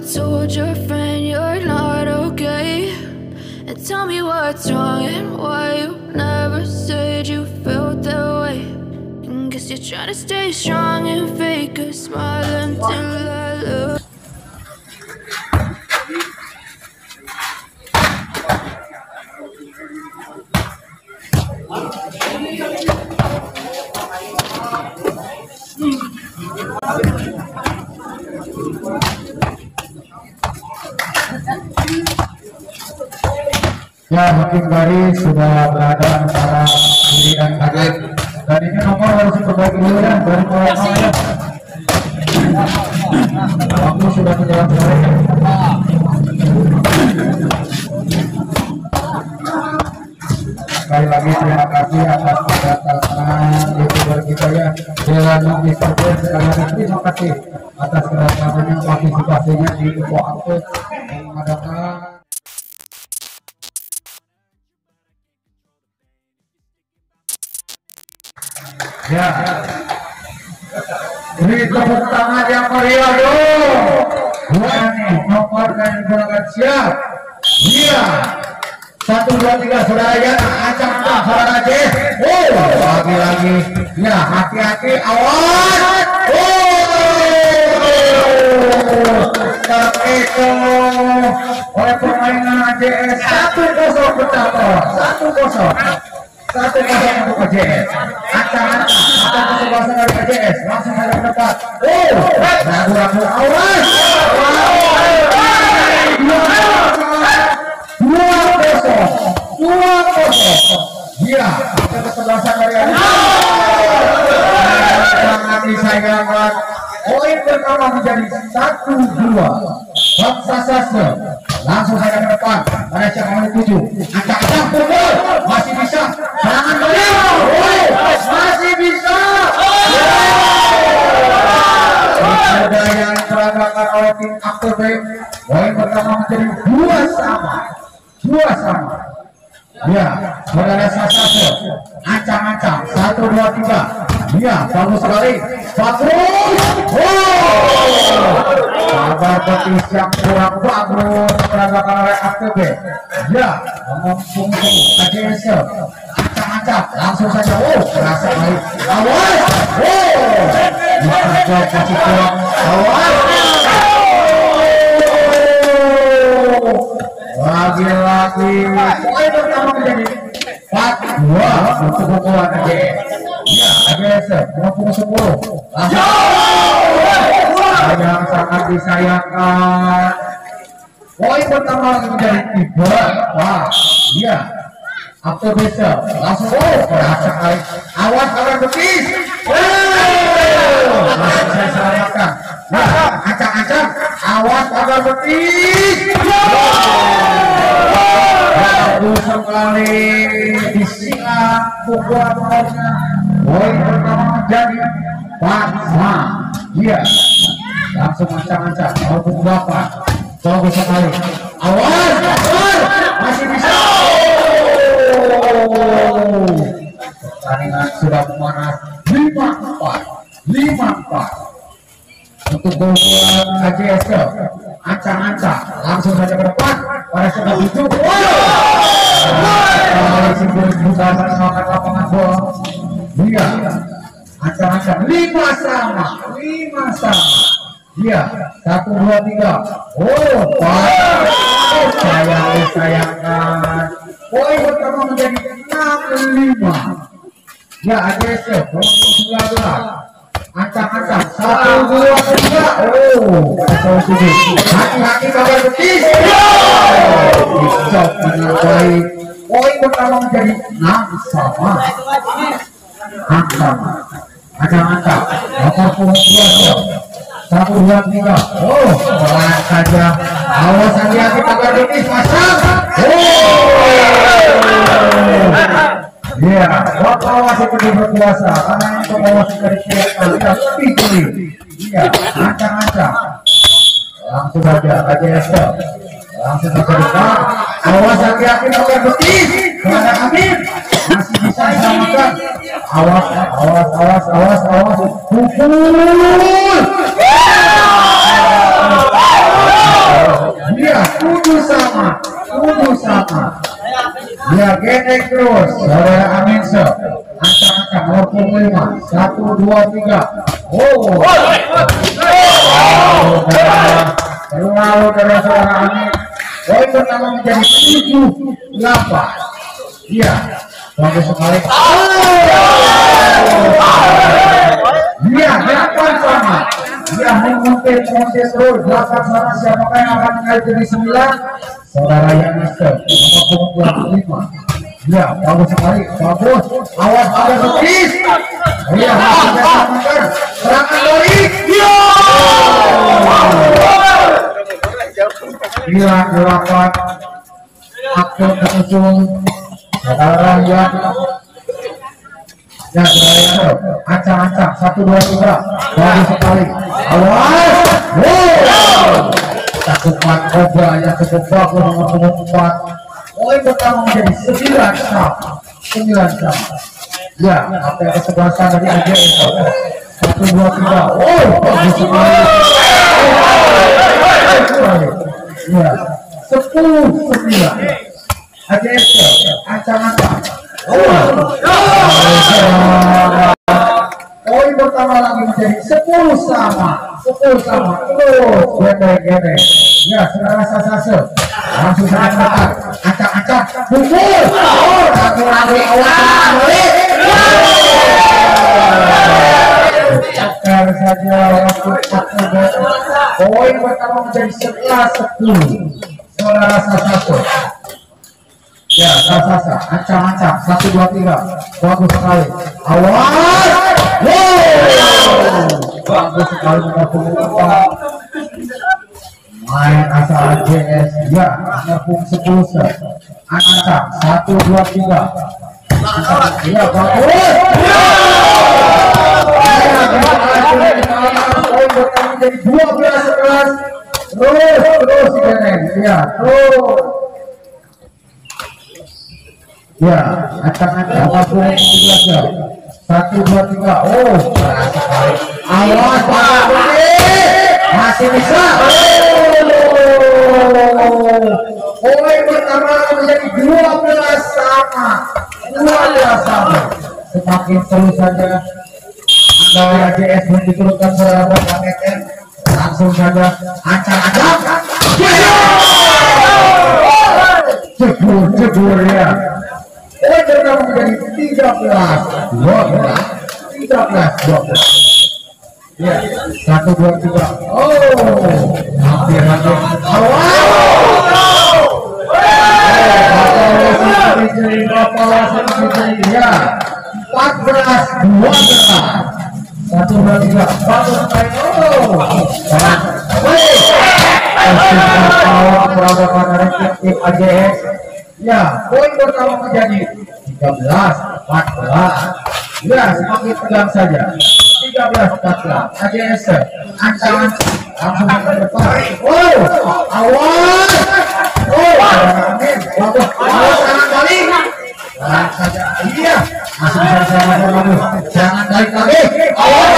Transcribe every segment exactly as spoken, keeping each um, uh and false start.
told your friend you're not okay? And tell me what's wrong and why you never said you felt that way. And guess you're trying to stay strong and fake a smile until I look. Ya, hakim garis sudah berada antara kiri dan kanan, dan ini nomor harus diperbaiki dulu ya dari mulai ya. Waktu sudah menjelang sore. Sekali lagi terima kasih atas kedatangan youtuber kita ya, Dewan mister Dance. Sekali lagi terima kasih atas kedatangannya, partisipasinya di info update yang mengadakan. Ya, beri tepuk tangan yang meriah dong. Dua nih nomor dan gerakan siap. Iya, satu dua tiga saudara ya, acak-acak saudara J. Oh, lagi-lagi. Ya, hati-hati, awas. Oh, terkecoh oleh permainan J S. Satu kosong bertambah, satu kosong. Satu kosong untuk J S. Acak-acak atau kesebelasan dari J S langsung saja ke depan. Oh, ragu-ragu, awas. Dua kosong, dua kosong. Iya, ada kesebelasan dari J S. Sangat disayangkan. Poin pertama menjadi satu dua. Bangsa Sastra langsung saja ke depan pada siap nomor tujuh. Acak-acak pukul, masih bisa. Serangan beliau, masih bisa. Ada yang diperagakan oleh tim aktor B. Poin pertama menjadi dua sama, dua sama. Ya, saudara Sastra, ancang-ancang, satu dua tiga. Ya, bagus sekali. Bagus. Oh, sabar petis yang kurang bagus diperagakan oleh aktor B. Ya, mengumpul A J S. Acak-acak, langsung saja. Oh, terasa baik. Awas. Oh, bisa kasih kurang. Awas. Lagi-lagi poin pertama menjadi empat dua untuk pukulan A J S. Ya, A J S mengumpul sepuluh. Yang sangat disayangkan. Poin pertama menjadi tiga. Wah, iya. Aktor bisa langsung oh berasa kali. Awas kawan betis. Masih saya selamatkan. Nah, acak-acak. Awas kawan betis. Bagus sekali disilang pukulan poinnya. Poin pertama menjadi empat sama. Iya. Langsung acak-acak. Maupun bapak. Bagus sekali. Awas, awas. Masih bisa. Pertandingan sudah memanas. Lima empat, lima empat. Untuk bola A J S ancang-ancang langsung saja ke depan pada sebelah itu. Kembali simbol berusaha menyelamatkan lapangan bola. Dia ancang-ancang lima sama, lima sama. Dia satu dua tiga. Oh, pas. Oh, sayang disayangkan. Poin pertama menjadi enam lima. Ya, A J S sembilan belas. Ancang-ancang satu dua tiga. Oh, kacau sudah. Hati-hati kawan betis. Bisa dengan baik. Poin pertama menjadi enam sama. Ancang, ancang-ancang. Nomor puluh satu dua tiga. Oh, pelan saja. Awas hati-hati kawan betis. Pasang. Ya, waktu masih pergi berpuasa karena untuk mengawasi dari pihak kita pilih. Iya, ancang-ancang. Langsung saja A J S. Langsung saja depan. Awas hati-hati nomor betis. Karena Amin masih bisa diselamatkan. Awas, awas, awas, awas, awas. Pukul. Genek terus saudara Aminso. Ancang-ancang nomor punggung lima. Satu, dua, tiga. Oh. Lalu dari saudara Amin. Poin pertama menjadi tujuh delapan. Iya. Bagus sekali. Iya, delapan sama. Dia mengungkit proses terus delapan sama. Siapakah yang akan mengalir jadi sembilan? Saudara Yanister nomor punggung dua puluh lima. Iya, bagus sekali. Bagus. Awas ada betis. Iya, serangan dari Iya, delapan. Aktor terusung. Saudara Yan. Ya, saudara acang-acang satu dua tiga. Bagus sekali. Awas. Wow. Cakupan Cobra yang cukup bagus nomor empat. Poin pertama menjadi sembilan sama. Sembilan sama. Ya, apa yang kesebelasan dari A J S. Satu dua tiga. Oh, bagus sekali. Ya, sepuluh sembilan. A J S acang-acang. Poin pertama lagi menjadi sepuluh sama. Sepuluh sama. Terus gede-gede. Ya, saudara Sasase langsung saja mendekat. Acak-acak pukul. Oh, ragu-ragu awal balik. Cakar saja waktu cakar. Poin pertama menjadi sebelas sepuluh. Saudara Sasase. Ya, Sasase acak-acak satu dua tiga. Bagus sekali. Awas. Wow. Bagus sekali mendapat main asal A J S. Ya, nepung sepuluh set. Acak satu dua tiga. Ya, bagus. Poin bertambah menjadi dua belas sebelas. Terus terus Genen. Ya, terus. Ya, acak-acak apapun tiga set. Satu dua tiga. Oh, keras sekali. Awas Pak Budi. Masih bisa. Poin pertama menjadi dua belas sama. dua belas sama. Semakin seru saja. Anda A J S belum diturunkan saudara Bapak Neten. Langsung saja acak-acak. Jebur, jebur ya. Poin pertama menjadi tiga belas dua belas. tiga belas dua belas. Ya, satu dua tiga. Oh, hampir lagi. Ya, empat belas dua belas. Satu dua tiga. Bagus sekali. Oh, tim A J S. Ya, poin pertama menjadi tiga belas empat belas. Ya, semakin tegang saja. tiga belas empat belas. A J S ancaman langsung ke depan. Oh, awas. Oh, amin. Bagus. Awas tangan balik. Tahan saja. Iya. Masih bisa diselamatkan bagus. Jangan balik lagi. Awas.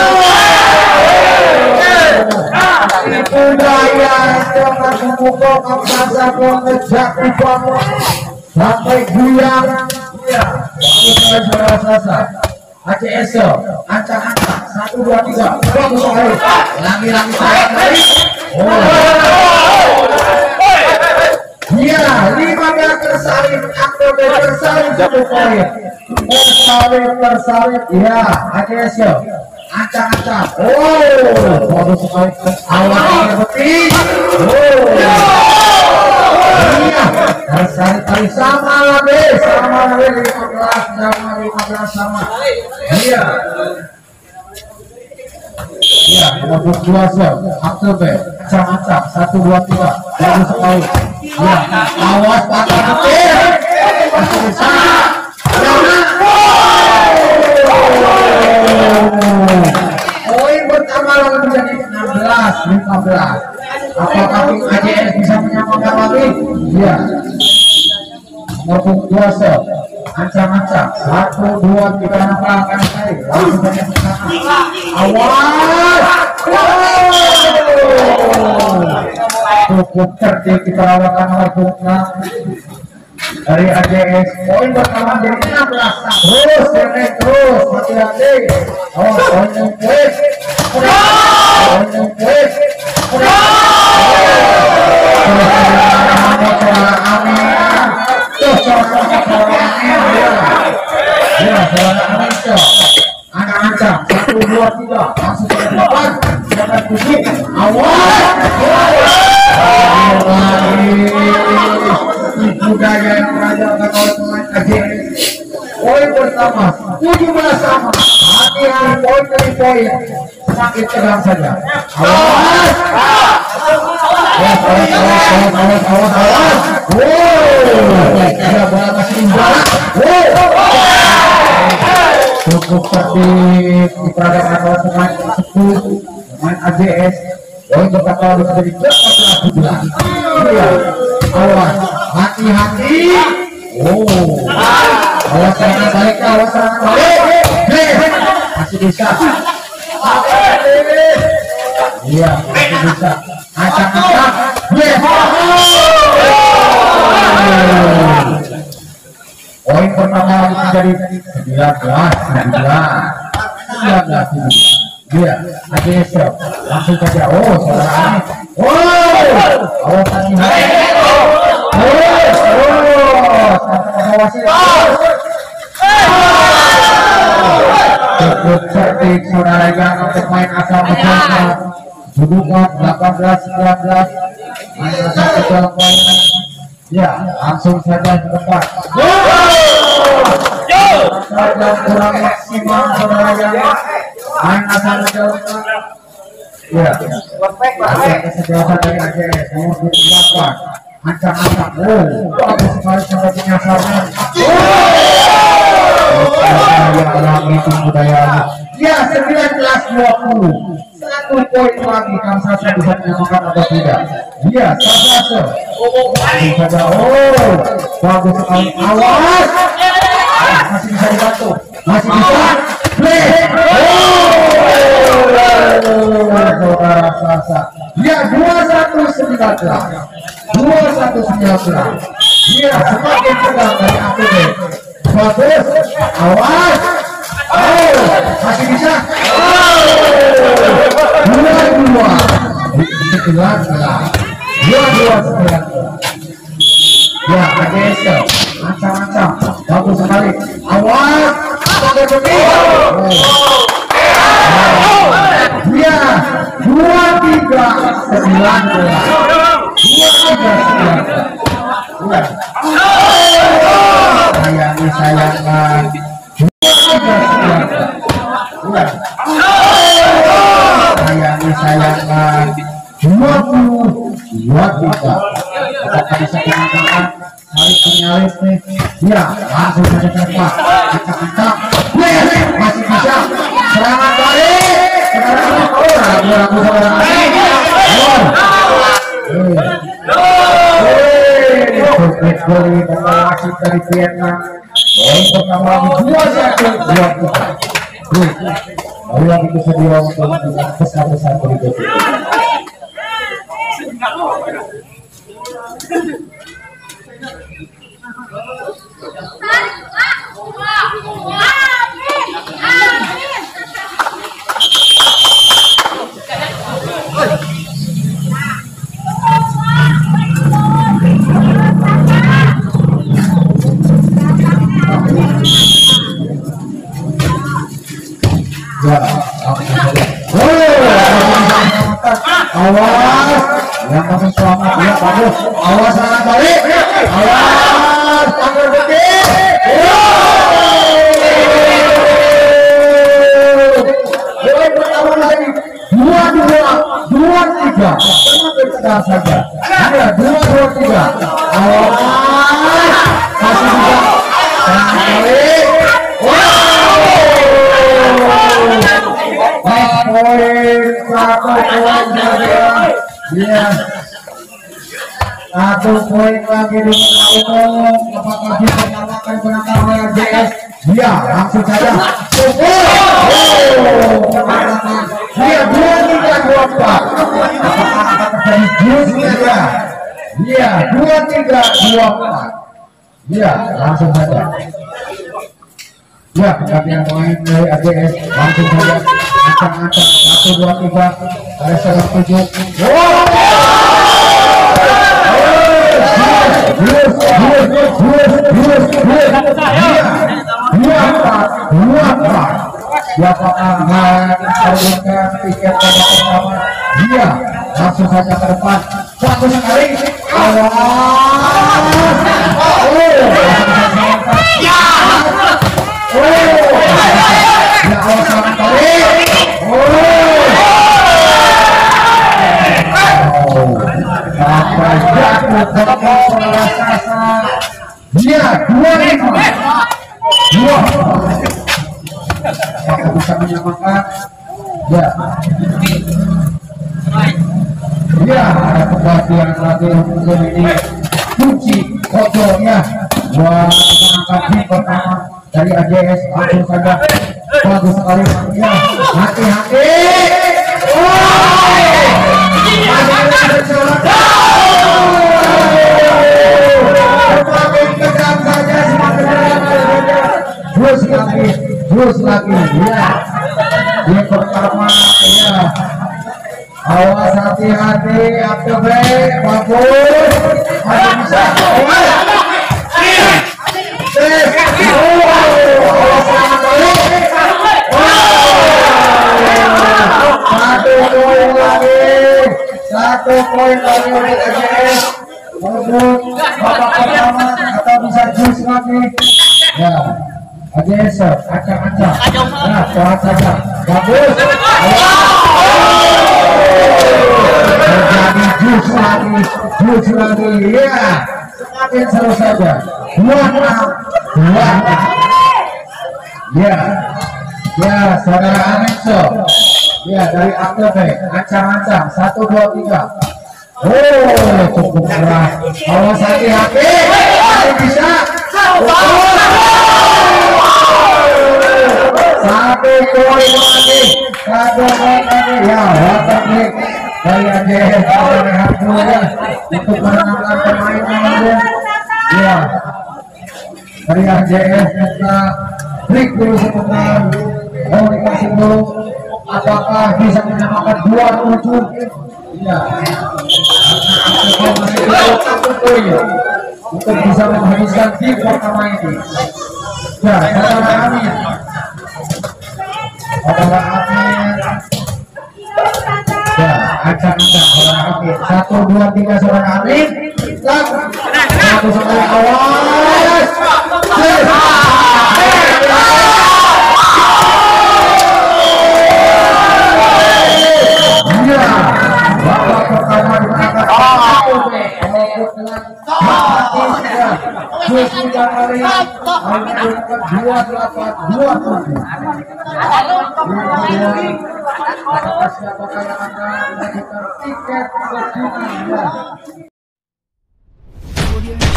Itu daya jangan memukul kamsa mengejar di bawah sampai guyang. Iya. Bagus saudara Sasa. A C S ancang-ancang satu dua tiga. Bagus sekali. Lagi-lagi saya kali. Oh. Iya, lima belas tersalib. Aktor tersalib satu poin. Tersalib tersalib. Iya, A C S ancang-ancang. Oh, bagus sekali. Awalnya betis. Oh. Iya, tersalib kali sama lagi, sama lagi lima belas sama lima belas sama. Iya. Iya, nomor dua set, aktor B, acak-acak satu dua tiga, bagus sekali. Iya, awas patah betis. Masih bisa. Poin pertama lagi menjadi enam belas lima belas. Apakah tim A J S bisa menyamakan lagi? Iya. Nomor dua set, ancang-ancang satu dua tiga akan sekali. Langsung banyak kesana. Awas. Cukup cerdik kita lakukan oleh Bukna. dari A J S. Poin pertama jadi enam belas. Terus terus terus hati-hati. Oh, poin poin. Poin poin. Anak-anak satu dua tiga langsung ke depan. Jangan pusing. Awas. Budaya yang merajakan oleh pemain A J S. Poin pertama tujuh belas sama. Hati-hati poin dari poin. Semakin tegang saja. Awas. Awas, awas, awas, awas, awas, awas. Wow. Ada bola masih di bola. Wow. Cukup tertib diperagakan oleh pemain tersebut. Pemain A J S. Poin pertama harus menjadi delapan belas tujuh belas. Iya. Awas, hati-hati. Oh, awas serangan balik, awas serangan balik. Masih bisa. Iya, masih bisa. Acak-acak. Poin pertama harus menjadi sembilan belas tujuh belas. sembilan belas tujuh belas. Iya, A J S langsung saja. Oh, serangan. Oh, awas hati-hati. Cukup cerdik saudara yang untuk main asal Jakarta. Dudukan delapan belas sembilan belas. Main asal Jakarta. Ya, langsung saja ke depan. Saja kurang maksimal saudara yang main asal Jakarta. Ya, ada kesejahteraan dari A J S nomor dua puluh delapan. Ancang-ancang, oh, bagus sekali sampai penyasarnya. Yang alami itu budayanya. Ya, sembilan belas dua puluh. Satu poin lagi, Kang Sasa bisa menyamakan atau tidak? Iya, Sasa. Oh, bagus sekali. Awas. Masih bisa dibantu. Masih bisa. Play. Saudara Sasa. Ya, dua satu sembilan belas. dua satu sembilan belas. Iya, semakin tegang dari A P B. Bagus. Awas. Oh, masih bisa. Dua dua sembilan belas. Dua dua sembilan belas. Ya, A J S ancam-ancam. Bagus sekali. Awas. Pakai begini. Iya, dua tiga sembilan belas. Dua tiga sembilan belas. Sayangi sayangkan. Dua tiga sembilan belas. Sayangi sayangkan. Dua puluh dua tiga. Apakah bisa diangkat? Salib penyalip nih. Ya, langsung saja cepat. Acak-acak. Masih bisa. Serangan balik. Serangan balik. Ragu-ragu saudara. Sukses dari wasit dari Vietnam. Poin pertama dua satu dua tiga. Lalu lagi kesedia untuk besar-besar berikutnya. Ya, awas, yang masih selamat, ya bagus. Awas serangan balik, awas, pagar putih. Poin pertama lagi, dua dua, dua tiga, semakin tegas saja. Ada dua dua tiga, awas, masih bisa. Serangan balik. Poin satu poin saja. Iya. Satu poin lagi di umum. Apakah bisa menyamakan penangkapan oleh A J S? Iya, langsung saja. Iya, dua tiga dua empat. Apakah akan terjadi jus saja? Iya, dua tiga dua empat. Iya, langsung saja. Ya, pergantian pemain dari A J S langsung saja. Ancang-ancang satu dua tiga ada salah tujuh. Dua empat, dua empat. Siapakah menghargai tiket pada pertama? Dia langsung saja ke depan. Satu sekali. Awas. Ya. Oh. Ya awas sama kali. Oh. Sampai jatuh ke rasa. Dia dua lima. Dua. Maka bisa menyamakan. Ya. Ya, ada kebahagiaan lagi untuk ini kunci pojoknya buat mengangkat tim pertama dari A J S. Langsung saja bagus sekali ya, hati-hati. Semakin kejam saja, semakin terus lagi, terus lagi ya. Yang pertama ya. Awas hati-hati, aktif bagus, masih bisa. Satu poin lagi, satu poin lagi oleh A J S. Untuk babak pertama atau bisa jus lagi. Ya, A J S acak-acak. Nah, pelan saja, bagus. Terjadi jus lagi, jus lagi, ya. Semakin seru saja. Dua enam, dua enam. Ya, ya, saudara Anexo. Ya, dari aktor ancang-ancang, satu dua tiga. Oh, cukup keras. Awas hati-hati, masih bisa. Satu poin lagi, satu poin lagi. Ya, waterback dari A J S rehat dulu ya untuk menenangkan pemainnya lagi. Ya, dari A J S kita break dulu sebentar. Mau dikasih dulu. Apakah bisa menyamakan dua tujuh? Iya. Karena masih belum satu poin untuk bisa menghabiskan tim pertama ini. Ya, saudara Amin. Saudara Amin. Ya, acak-acak saudara Amin. Satu, dua, tiga saudara Amin. Satu sekali awas. Iya, babak pertama dimenangkan dua delapan dua tujuh. Siapakah yang akan mendapatkan tiket ke final?